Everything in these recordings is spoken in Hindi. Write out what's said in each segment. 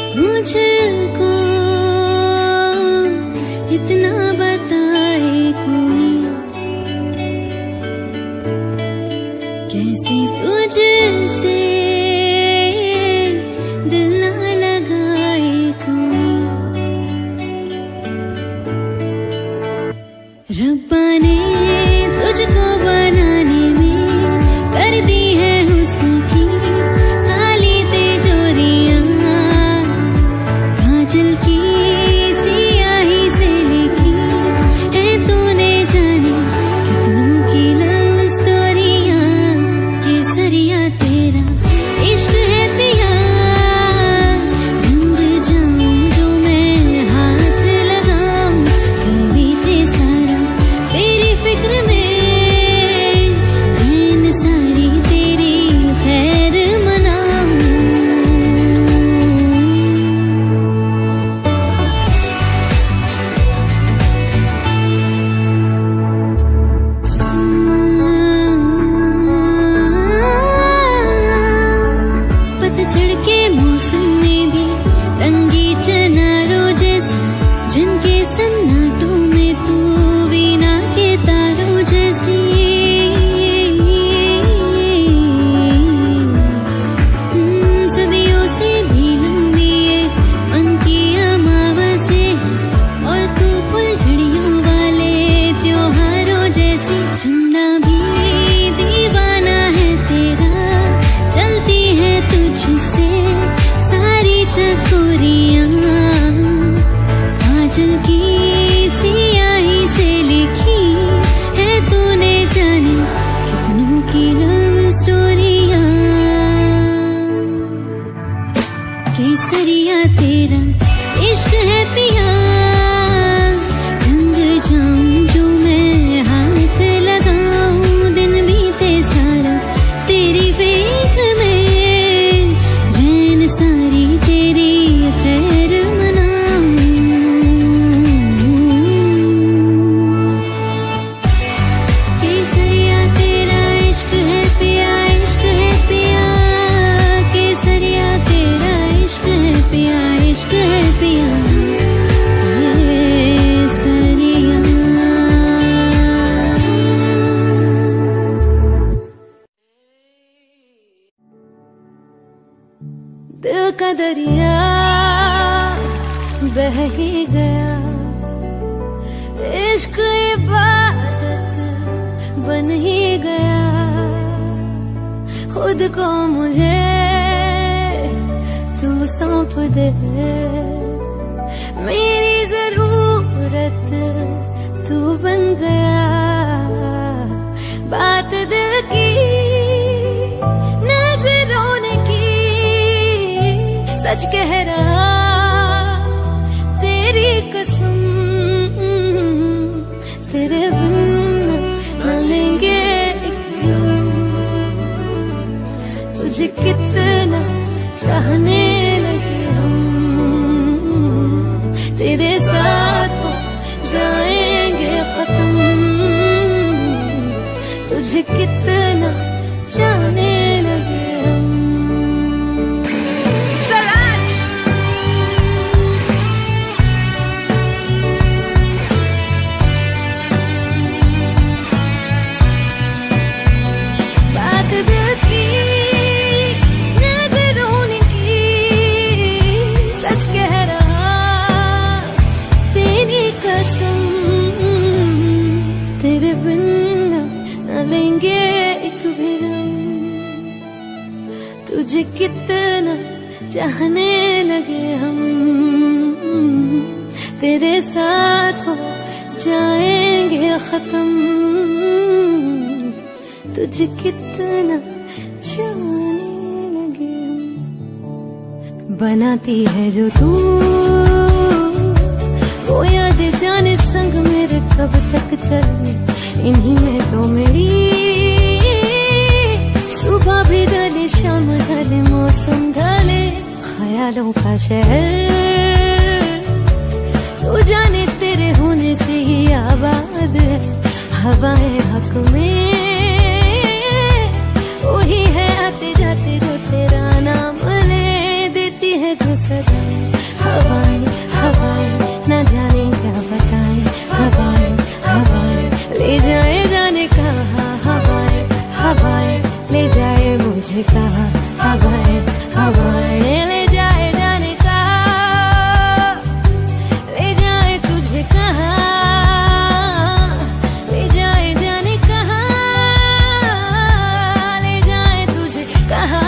मुझको इतना बताए कोई, कैसे तुझसे दिल ना लगाए कोई। रब्बा ने तुझको बनाने में कर दी है हुस्न की काली तिजोरियां, काजल की सियाही से लिखी है तूने जाने कितनों की लव स्टोरियां। केसरिया तेरा इश्क है पिया, रंग जाऊं जो मैं हाथ लगाऊं, दिन बीते सारा तेरी फिक्र में, रैन सारी तेरी खैर मनाऊं। पतझड़ के मौसम में भी रंगी चनारों जैसी, जिनके सन्नाटों में तू वीणा के तारों जैसी। सदियों से भी लंबी ये मन की अमावस्या है, और तू फुलझड़ियों वाले त्योहारों जैसी। चंदा भी दीवाना है तेरा, चलती है तुझसे सारी चकोरियां, काजल की सियाही से लिखी है तूने जाने कितनों की लव स्टोरियां। केसरिया तेरा इश्क है पिया, रंग जाऊं जो मैं हाथ लगाऊं, दिन बीते सारा तेरी फिक्र में, रैन सारी तेरी खैर मनाऊं। केसरिया तेरा इश्क है पिया, इश्क है पिया, केसरिया तेरा इश्क है पिया, इश्क है पिया, केसरिया। दिल का दरिया बह ही गया, इश्क इबादत बन ही गया, खुद को मुझे तू सौंप दे, मेरी जरूरत तू बन गया। बात दिल की नजरों ने की, सच कह रहा तेरी कसम, तेरे बिन न लेंगे एक दम। तुझे कितना चाहने लगे हम, तेरे साथ हो जाएंगे खत्म। तुझे कितना चाहने लगे हम। बात दिल की नजरों ने की, सच कह रहा तेरी कसम, तेरे बिन न लेंगे एक भी दम। तुझे कितना चाहने लगे हम, तेरे साथ हो जाएंगे खत्म। तुझे कितना चाहने लगे हम। बनाती है जो तू वो याद जाने संग मेरे कब तक चले, इन्हीं में तो मेरी सुबह भी ढले शाम ढले मौसम ढले, ख्यालों का शहर तू जाने तेरे होने से ही आबाद है। हवाएं हक में वही है आते जाते जो तेरा नाम ले देती है जो सदाएं, हवाएं हवाएं न जाने क्या बताएं, हवाएं हवाएं ले जाए जाने कहाँ, हवाएं हवाएं ले जाए मुझे कहाँ, हवाएं हवाएं ले जाए जाने कहाँ, ले जाए तुझे कहाँ, ले जाए जाने कहाँ, ले जाए तुझे कहाँ।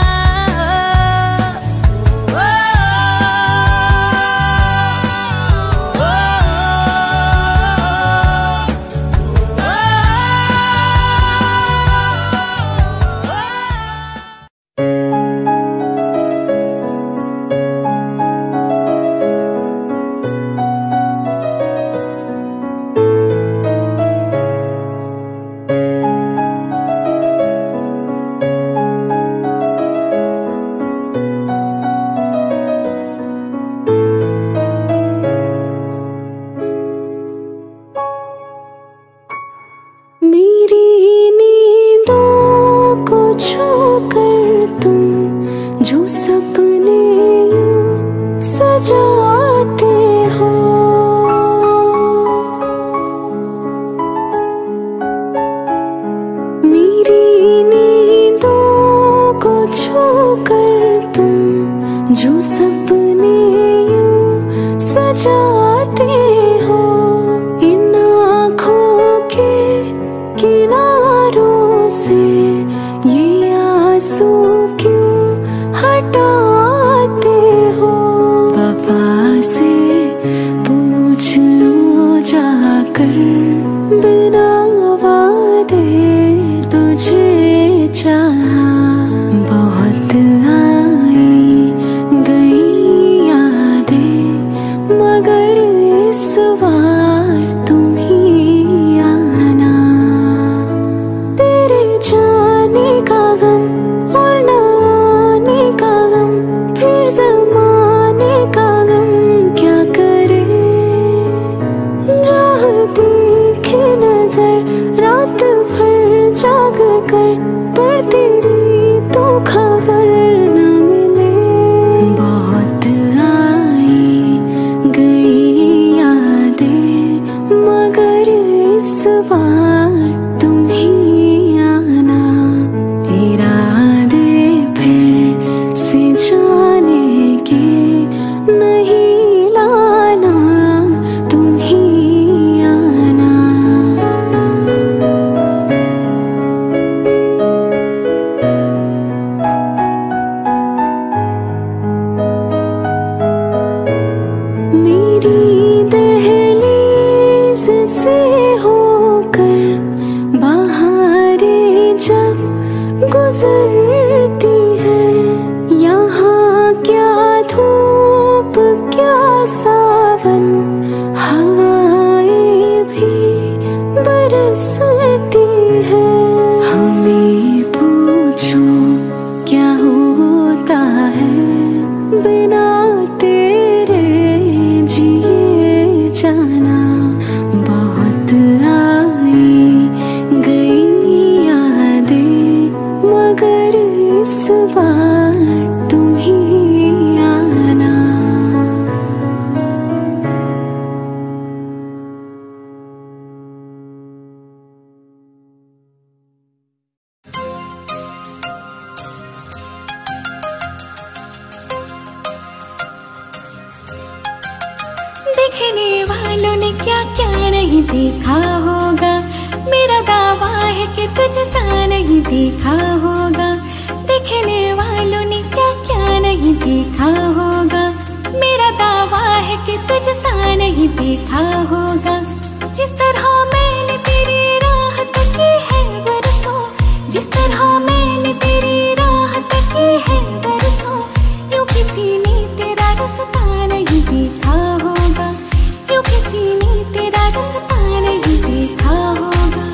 देखने वालों ने क्या क्या नहीं देखा होगा, मेरा दावा है कि तुझसा नहीं देखा होगा। देखने वालों ने क्या क्या नहीं देखा होगा, मेरा दावा है कि तुझसा नहीं देखा होगा। जिस तरह मैंने तेरी राह तकी है बरसों, जिस तरह मैंने तेरी राह तकी है बरसों, यूं किसी ने तेरा रास्ता नहीं देखा होगा, यूं किसी ने तेरा रास्ता नहीं देखा होगा।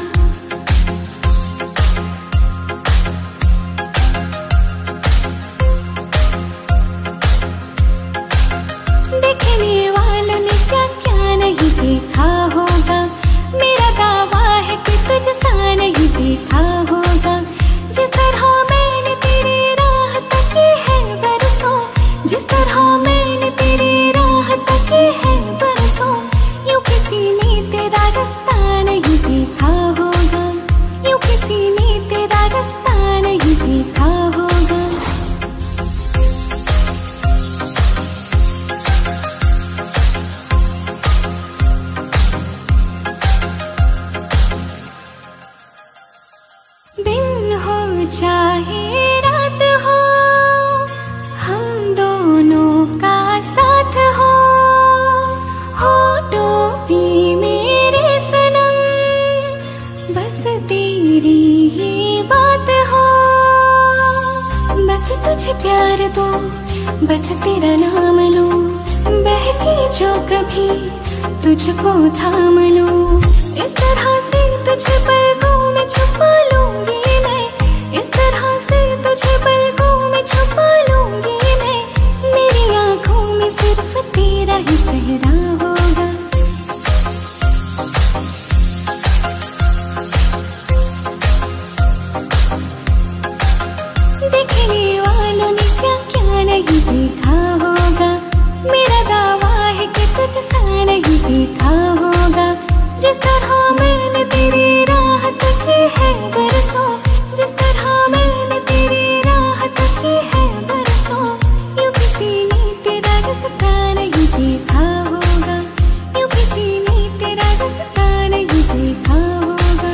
देखने वालों ने क्या क्या नहीं देखा होगा, मेरा दावा है कि तुझसा नहीं देखा होगा। जिस तरह मैंने तेरी राह तकी है बरसों, जिस तरह मैंने तेरी राह तकी है बरसों, यूं किसी ने तेरा रास्ता नहीं देखा होगा, यूं किसी ने तेरा रास्ता नहीं देखा होगा। दिन हो चाहे रात हो, हम दोनों का साथ हो टोपी मेरे सनम, बस तेरी ही बात हो। बस तुझे प्यार दो, बस तेरा नाम लूं, बहके जो कभी तुझको थाम लूं। इस तरह से तुझे पलकों में छुपा लूंगी मैं, इस तरह से तुझे पलकों में छुपा लूंगी मैं। मेरी आंखों में सिर्फ तेरा ही चेहरा होगा। देखने वालों ने क्या क्या नहीं देखा होगा, मेरा दावा है कि तुझ सा नहीं देखा होगा। जिस तरह मैंने तेरी राह तकी है बरसों, जिस तरह मैंने तेरी राह तकी है बरसों, यूं किसी ने तेरा रास्ता नहीं देखा होगा, यूं किसी ने तेरा रास्ता नहीं देखा होगा।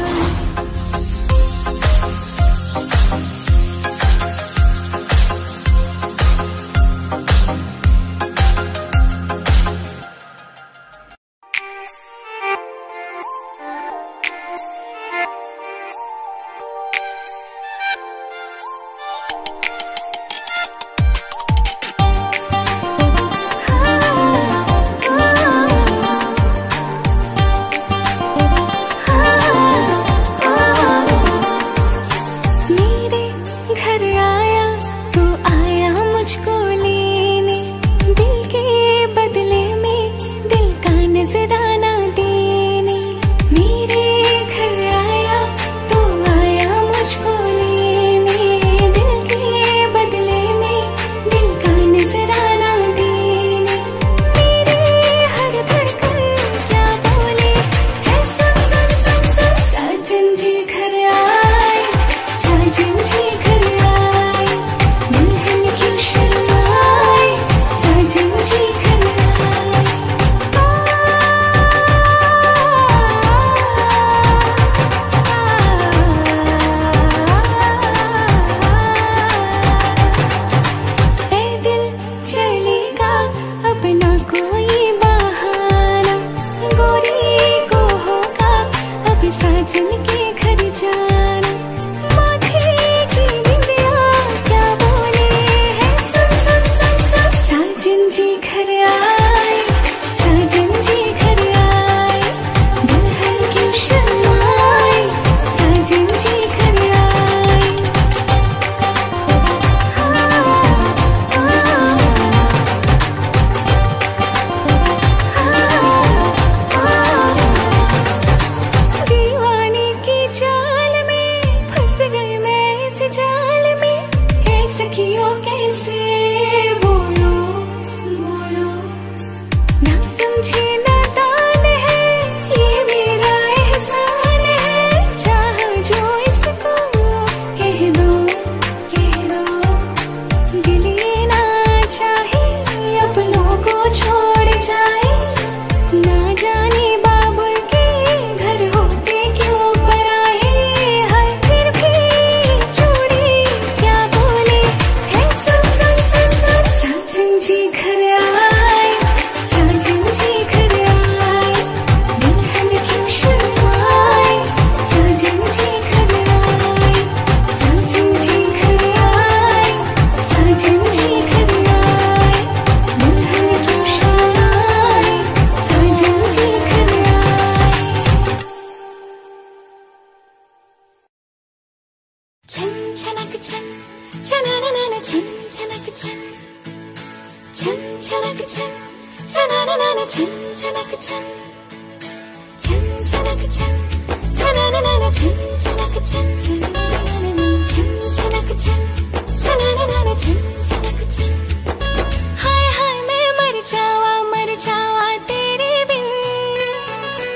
हाय हाय मैं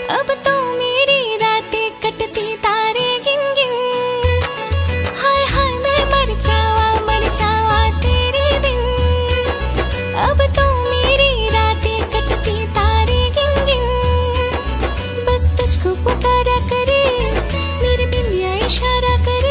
अब तो मेरी रातें कटती तारे गिन गिन। हाय हाय मैं मर जावा तेरे बिन। अब तो मेरी रातें कटती तारे गिन गिन। बस तुझको पुकारा करे मेरे बिंदिया इशारा करे।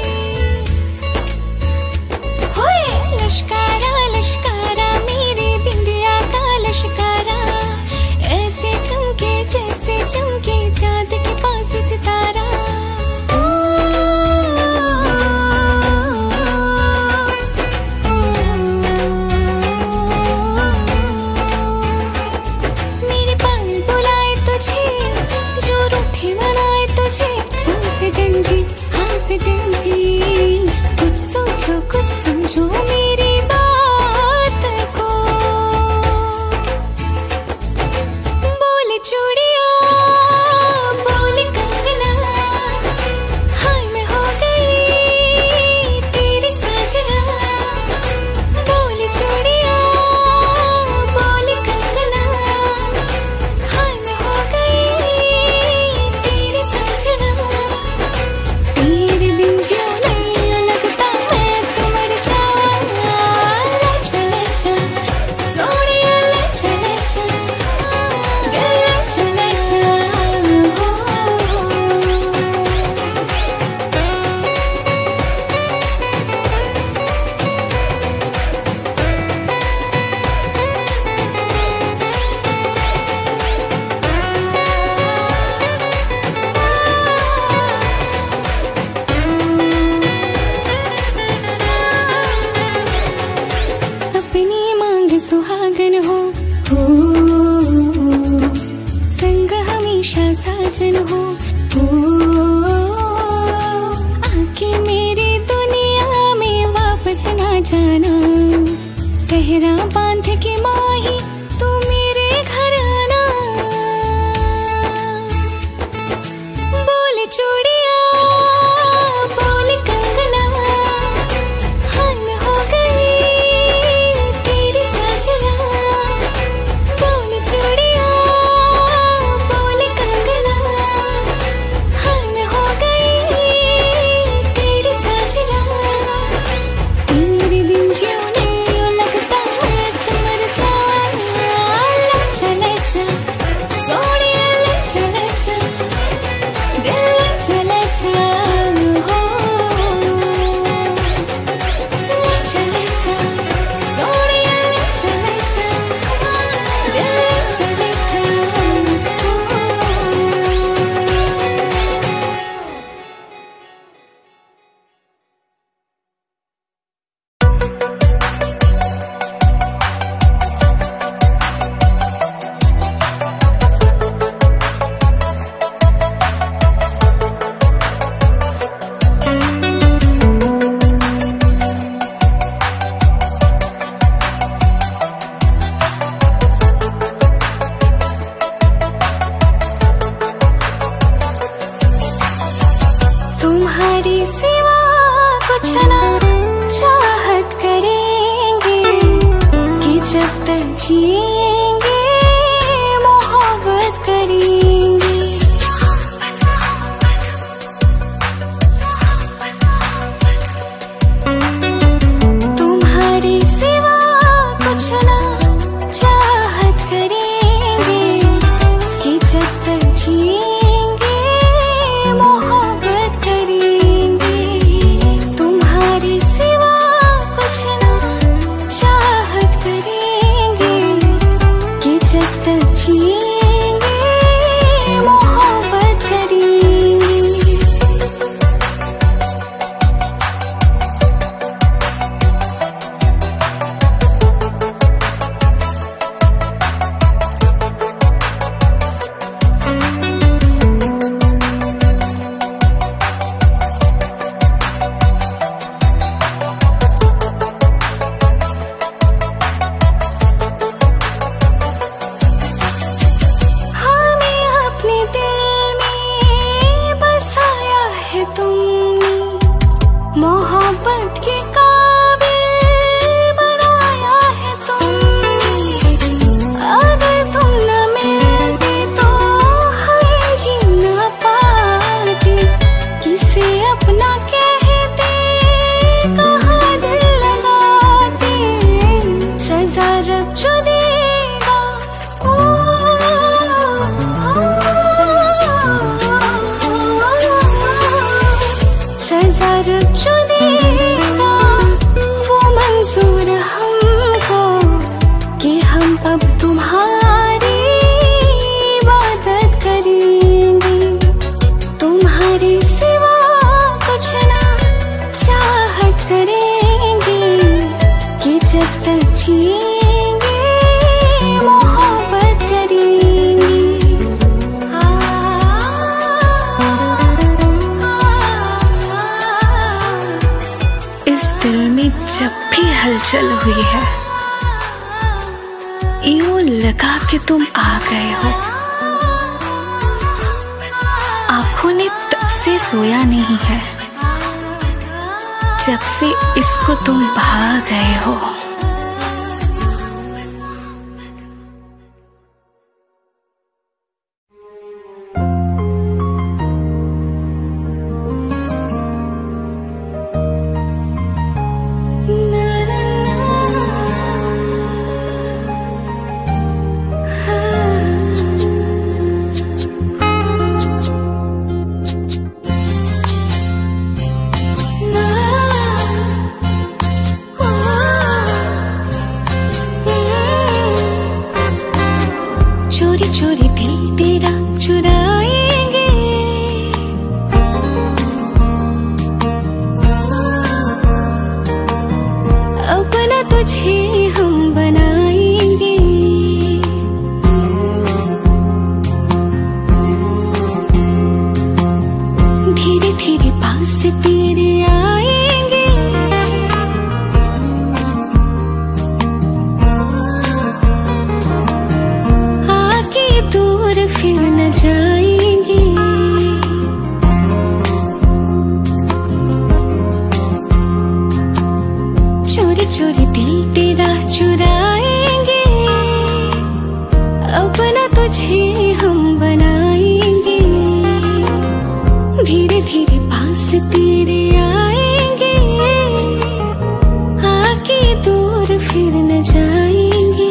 होए लश्कारा लश्कारा मेरे बिंदिया का लश्कारा। ऐसे चमके जैसे चमके चाँद के पास सितारा। मेरे पाल बुलाए तुझे जो रूठे मनाए तुझे। हाँ से जंजी कुछ सोचो कुछ समझो मेरी बात को। बोले चूड़िया बोले कंगना। हाय मैं हो गई तेरी साजना। बोले चूड़िया बोले कंगना। हाय मैं हो गई तेरी साजना। तेरे बिन जियो नहीं लगता मैं तो मर जावा। ले चले चल सोनिया ले चले चल दिल ले चले चल हो। अपनी मांग सुहागन हो संग हमेशा साजन हो। आके मेरी दुनिया में वापस ना जाना। सहरा बांध के माही तू मेरे घर आना। बोले चूड़िया बोले कंगना। हाय मैं हो गई तेरी साजना। बोले चूड़िया बोले कंगना। हाय मैं हो गई तेरी साजना। तेरे बिन जियो नहीं लगता मैं तो मर जावा। ले चले चल सोनिया ले चले चल दिल ले चले चल हो। ले चले चल सोनिया ले चले चल दिल ले चले चल हो। तुम्हारी सिवा कुछ ना चाहत करेंगे कि जब तक जिएंगे मोहब्बत करेंगे। तुम्हारी सिवा कुछ ना चाहत करेंगे कि जब तक जिएंगे मोहब्बत करेंगे। तुम्हारी सिवा कुछ ना चाहत करेंगे कि जब तक जिएंगे रब जो देगा, सजा रब जो देगा वो मंजूर हमको कि हम अब तुम्हारी इबादत करेंगे, तुम्हारे सिवा कुछ ना चाहत करेंगे कि जब तक जिएंगे मोहब्बत करेंगे। इस दिल में जब भी हलचल हुई है, यूं लगा कि तुम आ गए हो। आंखों ने तब से सोया नहीं है जब से इसको तुम भा गए हो। चोरी चोरी दिल तेरा चुराएंगे, अपना तुझे हम बनाएंगे। धीरे धीरे पास तेरे आएंगे, दूर फिर न जाएंगे। चोरी चोरी दिल तेरा चुराएंगे, अपना तुझे हम बनाएंगे। धीरे धीरे पास तेरे आएंगे, आके दूर फिर न जाएंगे।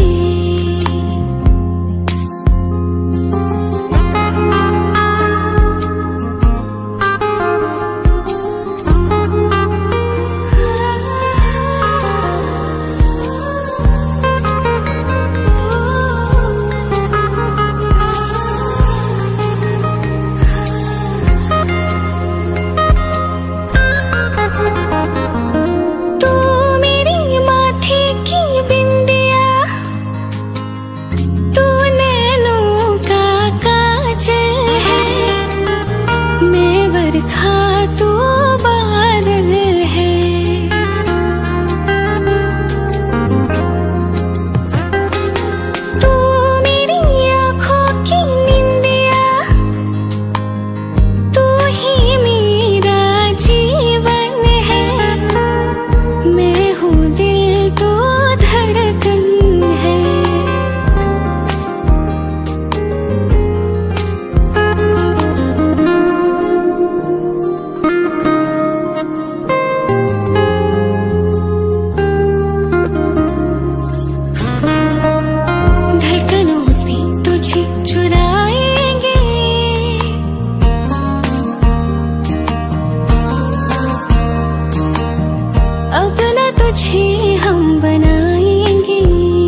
अपना तुझे हम बनाएंगे।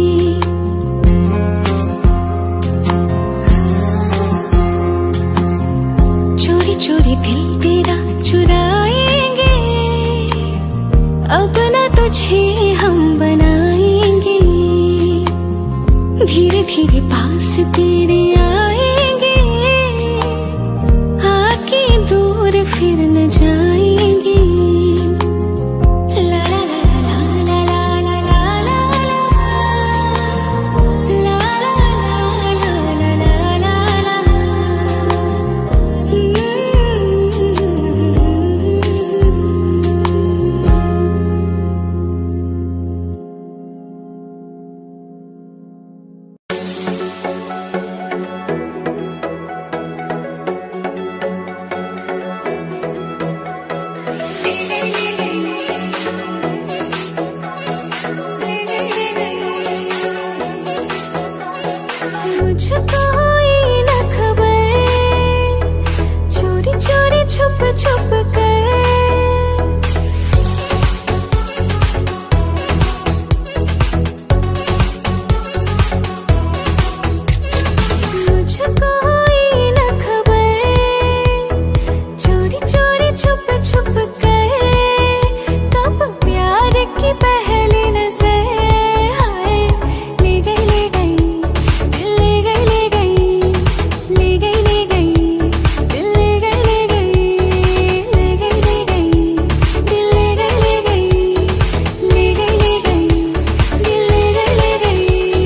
चोरी चोरी दिल तेरा चुराएंगे, अपना तुझे हम बनाएंगे। धीरे धीरे पास तेरे आएंगे, आके दूर फिर न जाएंगे। मुझको ही न खबर, चोरी चोरी छुप छुप कर। मुझको ही न खबर, चोरी चोरी छुप छुप कर। कब प्यार की पहली नजर हाय ले गई ले गई, दिल ले गई ले गई, ले गई ले गई, दिल ले गई ले गई, ले गई ले गई, दिल ले गई ले गई, ले गई ले गई, दिल ले गई ले गई।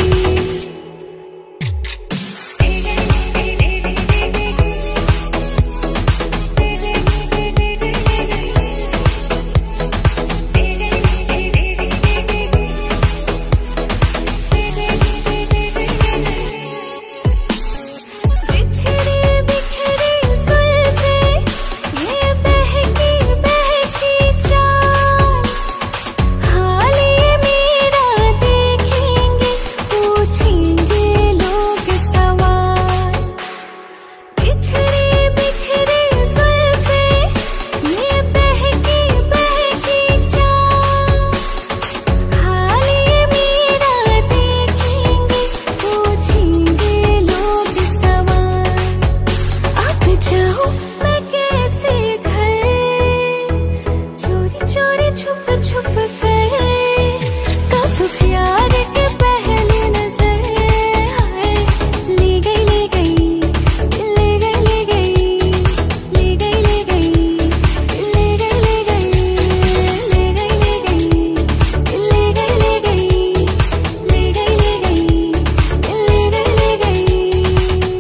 बिखरी बिखरी जुल्फें, ये बहकी बहकी चाल, हाल ये मेरा देखेंगे, पूछेंगे लोग सवाल। बिखरी बिखरी जुल्फें, ये बहकी बहकी चाल, हाल ये मेरा देखेंगे, पूछेंगे लोग सवाल। अब जाऊं मैं कैसे घर, चोरी चोरी छुप छुप कर। कब प्यार के पहली नजर हाय ले गई ले गई, दिल ले गई ले गई, ले गई ले गई, दिल ले गई ले गई, ले गई ले गई, दिल ले गई ले गई, ले गई ले गई, दिल ले गई ले गई।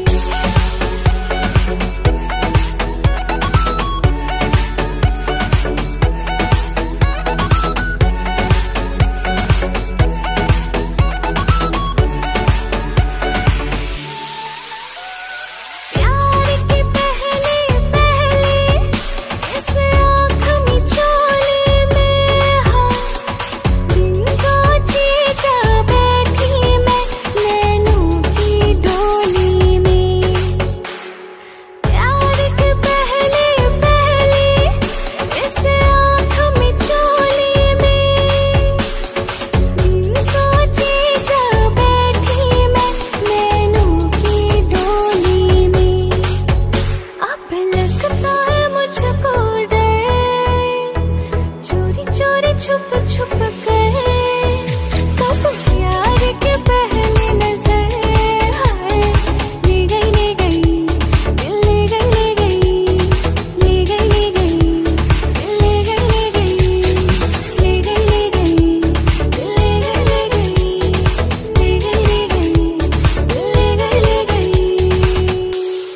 प्यार की पहली पहली इस आँख मिचौली में हाँ, बिन सोचे जा बैठी मैं नैनों की डोली में। प्यार की पहली पहली इस आँख मिचौली में, बिन सोचे जा बैठी मैं नैनों की डोली में। अब लगता है मुझको डर, चोरी चोरी छुप छुप कर। कब प्यार के पहली नजर हाय ले गई ले गई, दिल ले गई ले गई, ले गई ले गई, दिल ले गई ले गई, ले गई ले गई, दिल ले गई ले गई, ले गई ले गई, दिल ले गई ले गई।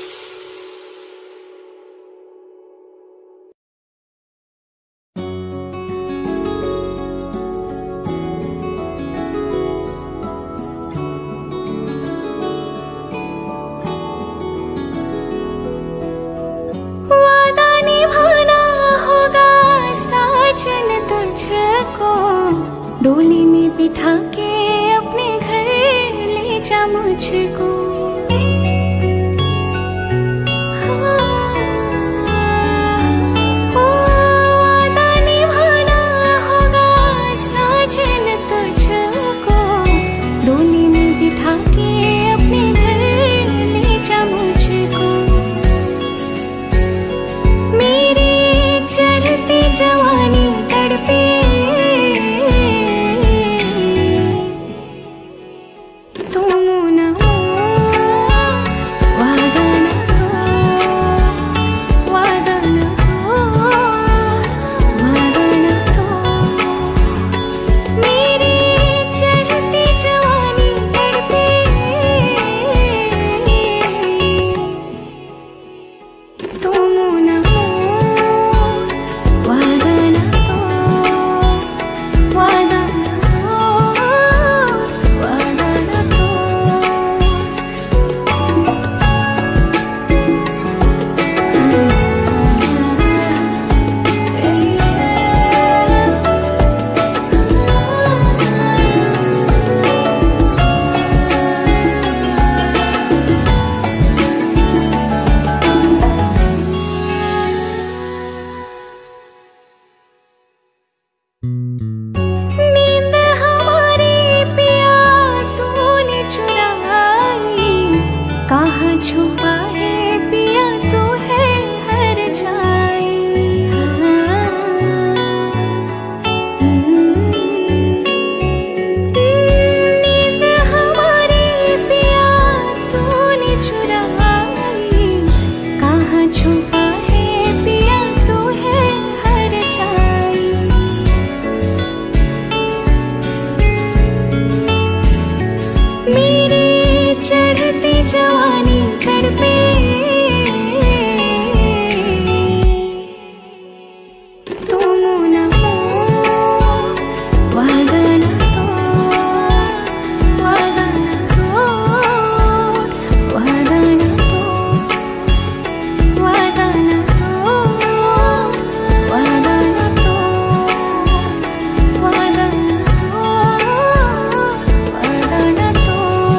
वादा निभाना होगा साजन तुझको, डोली में बिठा के अपने घर ले जा मुझको। वादा निभाना होगा साजन तुझको, डोली में बिठा के अपने घर ले जा मुझको। मेरी चढ़ती जवानी तड़पे, तुम न हो वादा न तो, वादा न तो, वादा न तो। मेरी चढ़ती जवानी तड़पे, तुम न हो वादा न तो, वादा न तो, वादा न तो। छुपा है पिया तू है हर छाई। नींद हमारी पिया तूने चुराई, कहाँ छुपा है पिया तू है हर छाई। मेरी चढ़ती जवानी तड़पे, तुम न हो वादा न तो, वादा न तो, वादा न तो, वादा न तो, वादा न तो, वादा न तो, वादा न तो।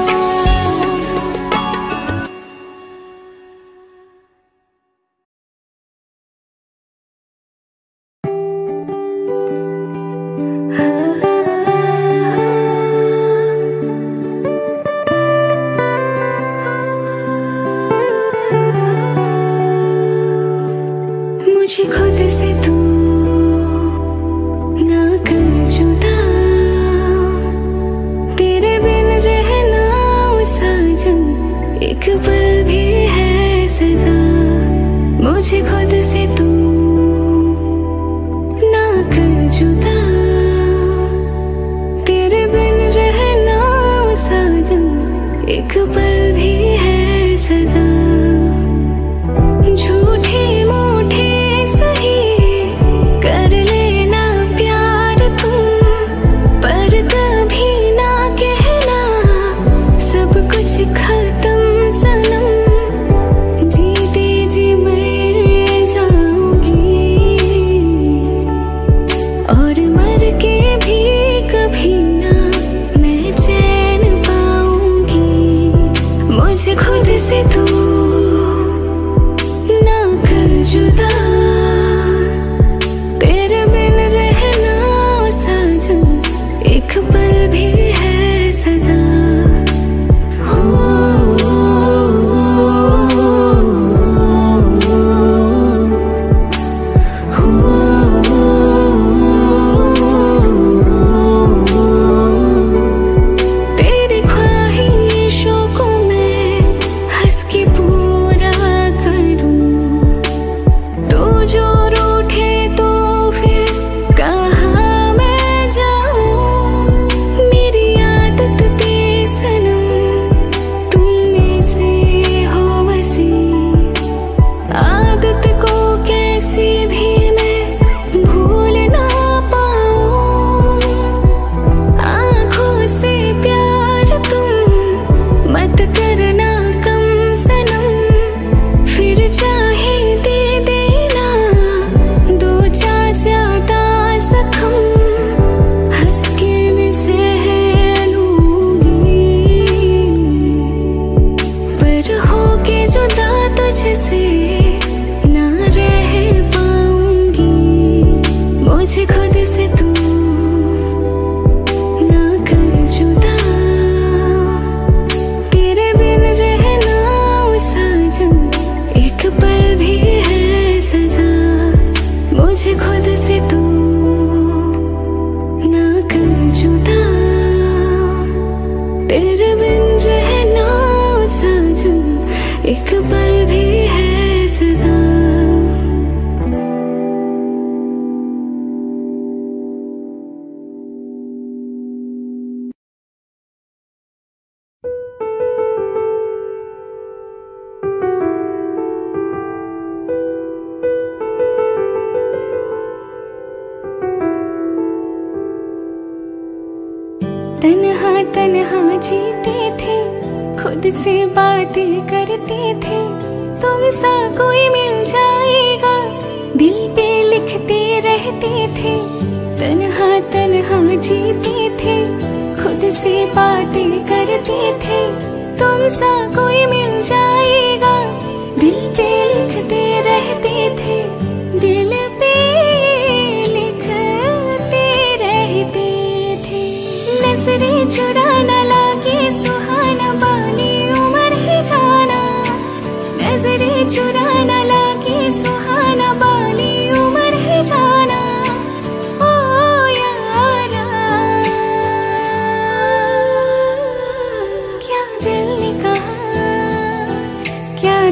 मुझे खुद से तू ना कर जुदा, तेरे बिन रहना साजन एक पल भी है सजा। मुझे खुद से तू ना कर जुदा, तेरे बिन रहना साजन एक पल भी है सजा। झूठे मूठे सही कर लेना प्यार तुम, पर कभी ना कहना सब कुछ खत्म सनम। जीते जी मर जाऊंगी और मर के भी कभी ना मैं चैन पाऊंगी। मुझे खुद से तू ना कर जुदा, तेरे बिन रहना साजन एक पल भी है सजा। तेरी ख्वाहिशों को मैं हंस के पूरा करूं, तू जो रूठे तो फिर कहाँ मैं जाऊं। मेरी आदत पे सनम तुम में से हो बसी, आदत को कैसे भी मैं भूल ना पाऊं। आँखों से प्यार तुम मत करना कम सनम, फिर चाहे दे देना दो चार ज्यादा जख्म। हंस के मैं सह लूंगी, पर होके जुदा तुझसे ना रह पाऊंगी। मुझे खुद से तू ना कर जुदा, तेरे बिन रहना साजन एक पल भी है सजा। मुझे खुद से तू ना कर जुदा, तेरे बिन रहना साजन एक पल भी है सजा। तन्हा तन्हा जीते थे, खुद से बातें करते थे, तुम सा कोई मिल जाएगा दिल पे लिखते रहते थे। तन्हा तन्हा जीते थे, खुद से बातें करते थे, तुम सा कोई मिल जाएगा दिल पे लिखते रहते थे। दिल पे लिखते रहते थे, नजरें चुरा न लागे सुहाना, बाली उम्र ही जाना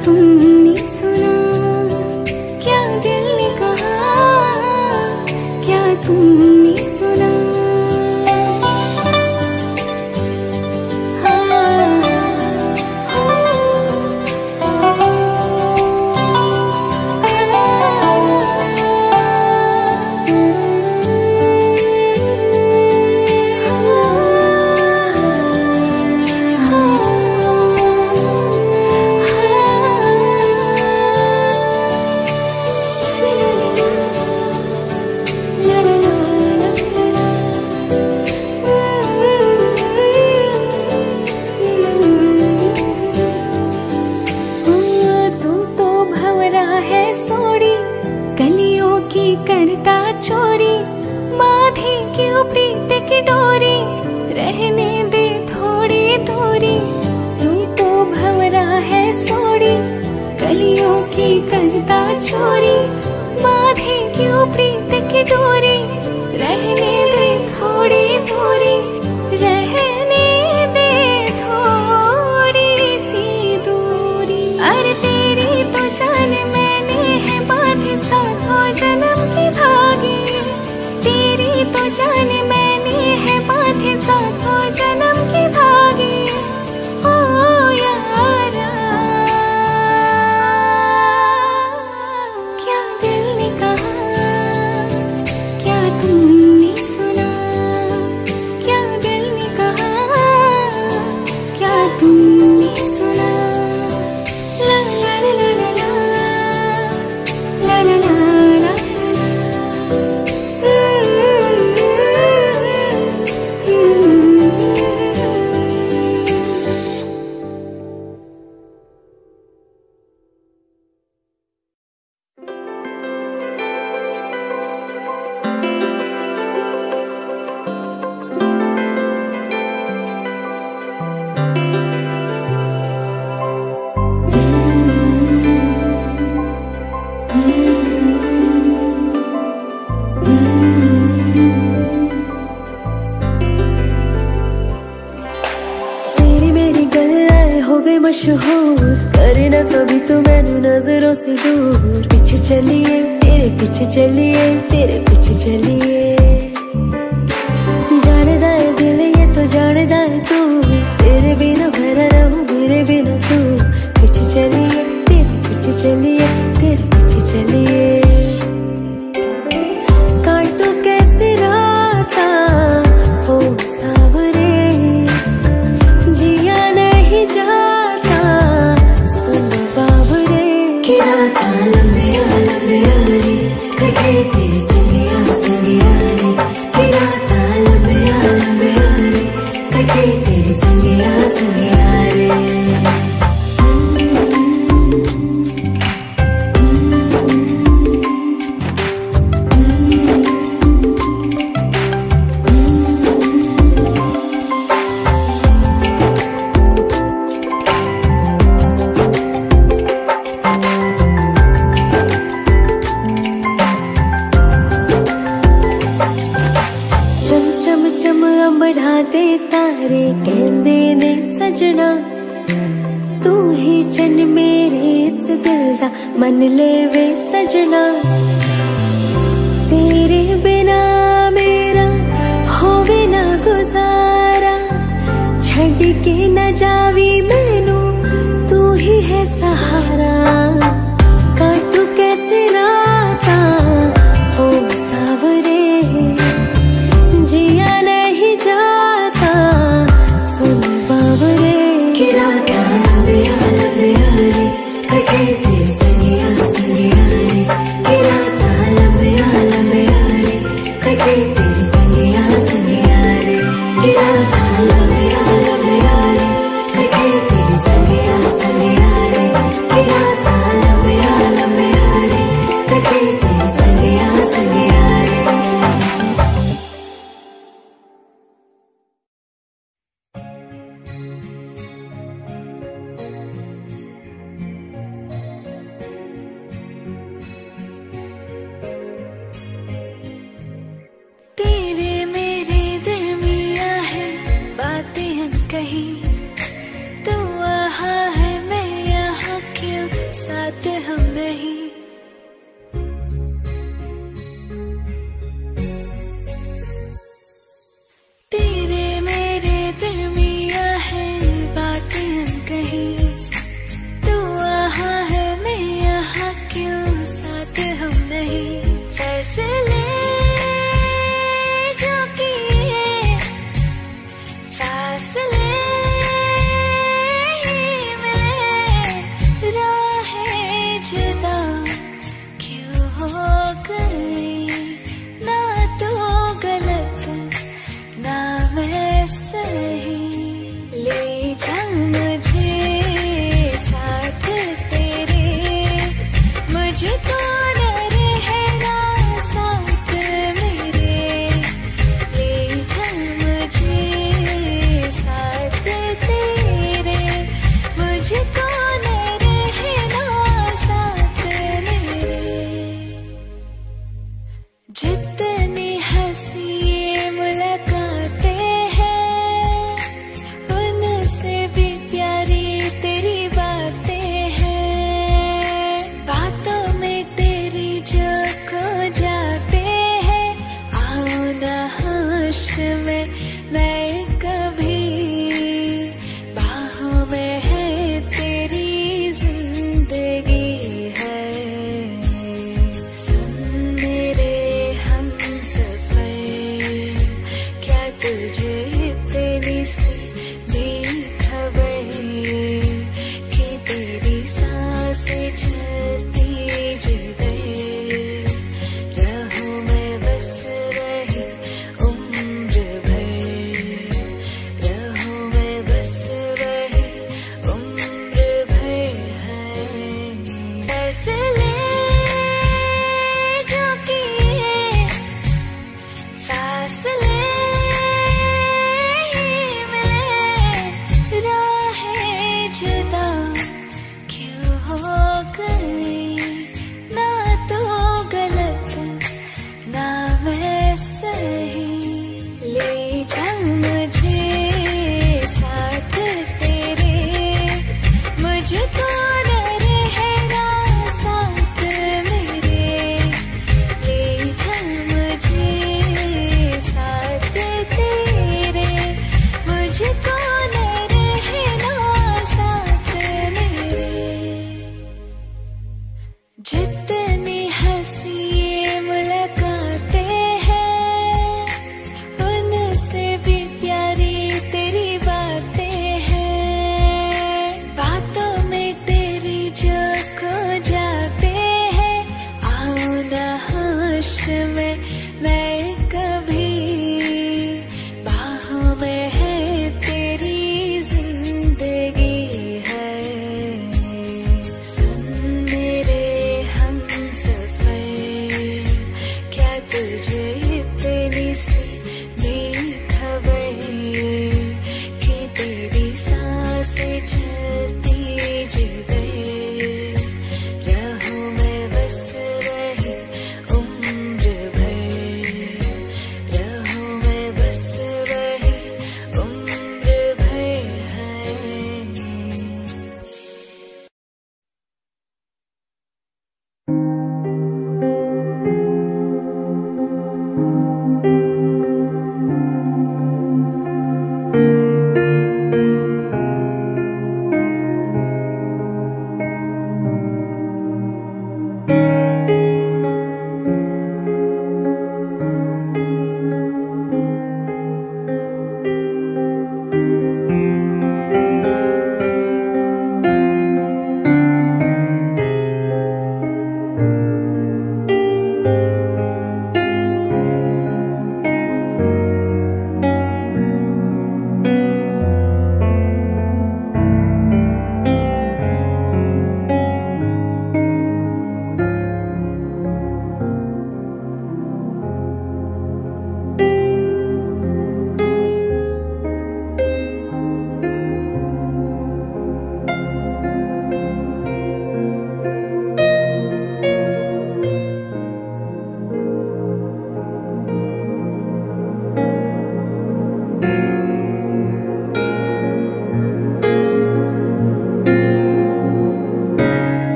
तुमने सुना, क्या दिल ने कहा, क्या तुमने सुना? कलियों की करता चोरी, माथे क्यों प्रीत की डोरी, रहने दे थोड़ी दूरी। तू तो भंवरा है सोड़ी, कलियों की करता चोरी, माथे क्यों प्रीत की डोरी, रहने दे थोड़ी दूरी, रहने दे थोड़ी सी दूरी। अरे तेरी तो जान मैंने है बांधी साथों जन्म की धागे, तेरी तो जान मैंने है बांधी साथों जन्म की धागे। ओ यारा, क्या दिल ने कहा, क्या तुमने सुना, क्या दिल ने कहा, क्या तुमने सुना? ला ला ला ला ला ला ला ला ला। मशहूर करे ना कभी तो मैनू नजरों से दूर, पीछे चलिए तेरे पीछे चलिए, तेरे पीछे चलिए। जानदा है दिल ये तो जानदा है तू, तेरे बिना भरा रहूं मेरे बिना तू। पीछे चलिए तेरे पीछे चलिए, तेरे पीछे चलिए। काटो कैसे राता हो सावरे, जिया नहीं जाता सुन बाबरे। कि राता लंबिया लंबिया रे, कटे तेरे संगिया संगिया रे। कि राता लंबिया लंबिया रे, कटे तेरे संगिया संगिया रे। बढ़ाते तारे कहंदे ने सजना, तू ही चन मेरे इस दिल दा मन लेवे सजना। तेरे बिना मेरा होवे ना गुजारा, छड़ के न जावी